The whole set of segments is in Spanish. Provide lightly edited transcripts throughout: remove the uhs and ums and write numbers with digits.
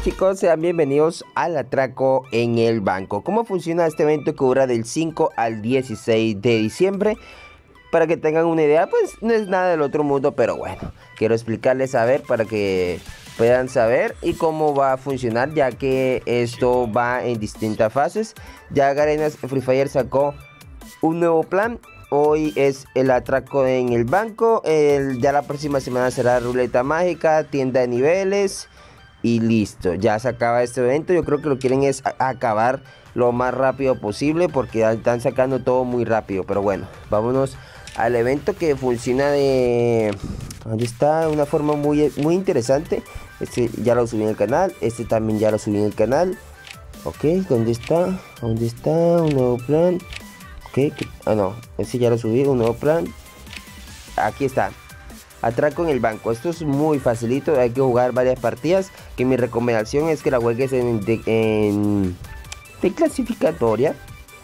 chicos, sean bienvenidos al atraco en el banco. ¿Cómo funciona este evento que dura del 5 al 16 de diciembre? Para que tengan una idea, pues no es nada del otro mundo, pero bueno, quiero explicarles a ver para que puedan saber y cómo va a funcionar, ya que esto va en distintas fases. Ya Garenas Free Fire sacó un nuevo plan. Hoy es el atraco en el banco. Ya la próxima semana será ruleta mágica, tienda de niveles y listo. Ya se acaba este evento. Yo creo que lo quieren es acabar lo más rápido posible porque ya están sacando todo muy rápido. Pero bueno, vámonos al evento que funciona de... ¿Dónde está? Una forma muy interesante. Este ya lo subí en el canal. Este también ya lo subí en el canal. Ok, ¿dónde está? ¿Dónde está? Un nuevo plan. Ok, no, ese ya lo subí, un nuevo plan. Aquí está. Atraco en el banco. Esto es muy facilito. Hay que jugar varias partidas. Que mi recomendación es que la juegues en clasificatoria.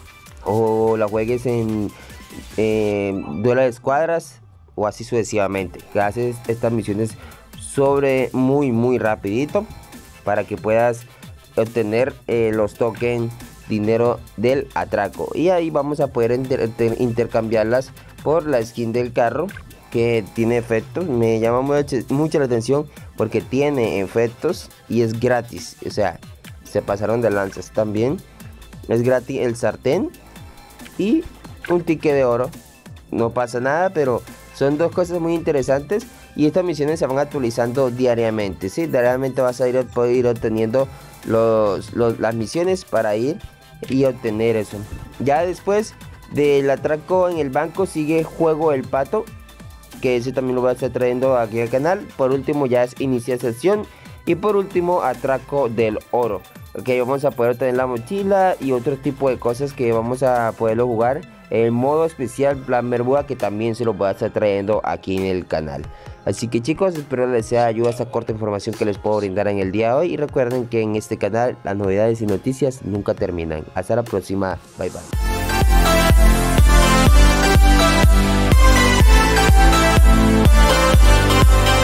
O la juegues en duelo de escuadras. O así sucesivamente. Que haces estas misiones sobre muy rapidito. Para que puedas obtener los tokens, dinero del atraco. Y ahí vamos a poder intercambiarlas por la skin del carro, que tiene efectos. Me llama mucho la atención porque tiene efectos y es gratis. O sea, se pasaron de lanzas. También es gratis el sartén y un ticket de oro. No pasa nada, pero son dos cosas muy interesantes. Y estas misiones se van actualizando diariamente, ¿sí? Diariamente vas a poder ir obteniendo las misiones para ir y obtener eso. Ya después del atraco en el banco sigue Juego del Pato, que ese también lo voy a estar trayendo aquí al canal. Por último ya es Iniciar Sesión. Y por último Atraco del Oro. Ok, vamos a poder tener la mochila y otro tipo de cosas que vamos a poderlo jugar. El modo especial Plan Bermuda, que también se lo voy a estar trayendo aquí en el canal. Así que chicos, espero les sea ayuda esta corta información que les puedo brindar en el día de hoy. Y recuerden que en este canal las novedades y noticias nunca terminan. Hasta la próxima, bye bye.